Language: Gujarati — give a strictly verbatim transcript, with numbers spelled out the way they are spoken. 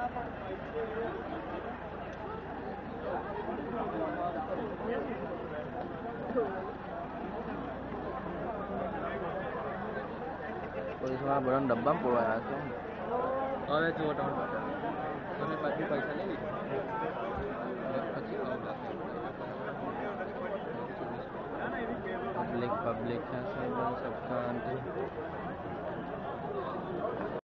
પોલીસ વાળા બધા ડબ્બા પોવાયા છે. હવે જુઓ તમે તમે પાછી પૈસા લઈ લીધા પછી પબ્લિક પબ્લિક છે, सब शांति.